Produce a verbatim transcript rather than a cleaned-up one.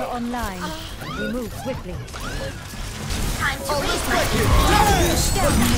online. We move quickly. Time to raise my